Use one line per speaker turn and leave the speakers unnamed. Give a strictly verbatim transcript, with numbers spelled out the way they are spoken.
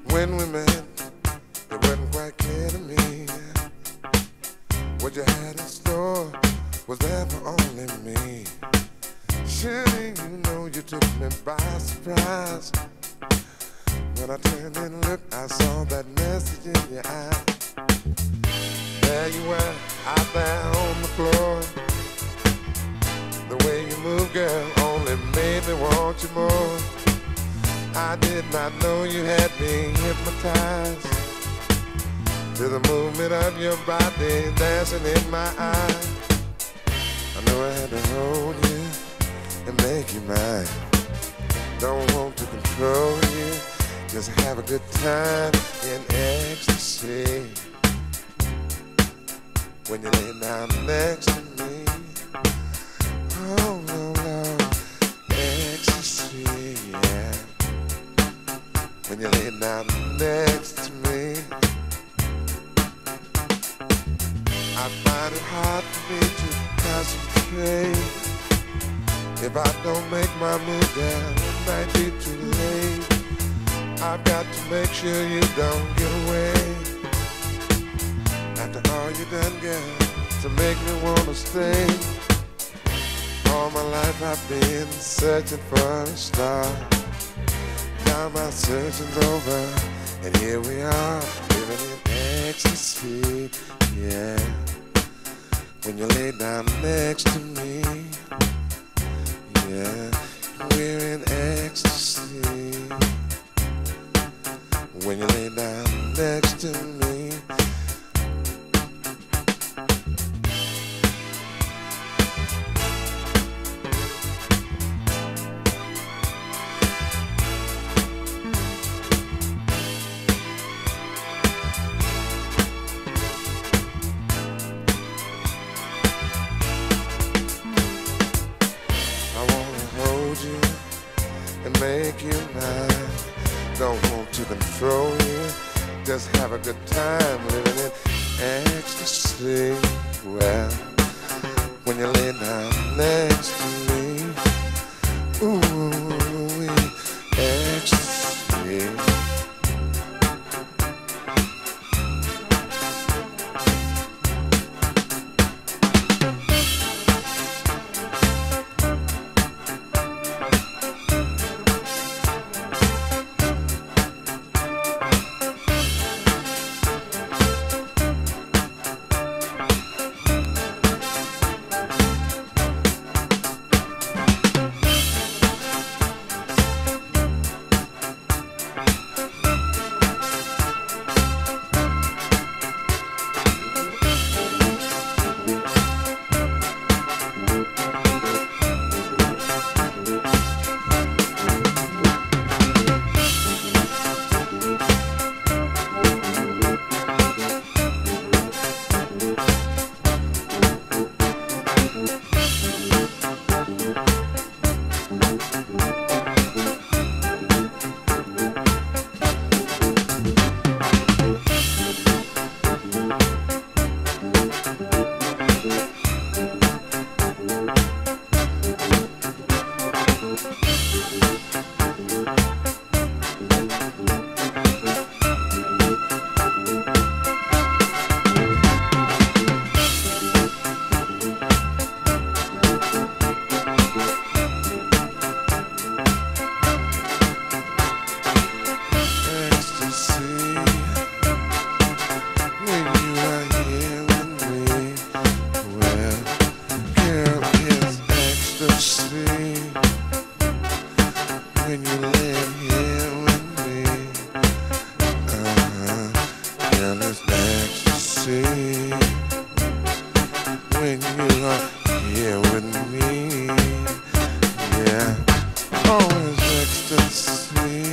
When we met, it wasn't quite clear to me what you had in store was there for only me. Surely you know you took me by surprise. When I turned and looked, I saw that message in your eye. There you were, out there on the floor. The way you move, girl, only made me want you more. I did not know you had me hypnotized to the movement of your body dancing in my eye. I knew I had to hold you and make you mine. Don't want to control you, just have a good time in ecstasy. When you lay down next to me, oh no, no, ecstasy, yeah. When you lay down next to me, I find it hard for me to concentrate. If I don't make my move, girl, it might be too late. I've got to make sure you don't get away. After all you done, girl, to make me wanna stay. All my life I've been searching for a star. Now my searching's over, and here we are, living in ecstasy, yeah. When you lay down next to me, yeah, we're in ecstasy. When you lay down next to me, make you mine. Don't want to control you, just have a good time living in ecstasy. Well, when you lay down next to me, ooh, ecstasy. When you live here with me, uh-huh, girl, it's ecstasy. When you are here with me, yeah, oh, it's ecstasy.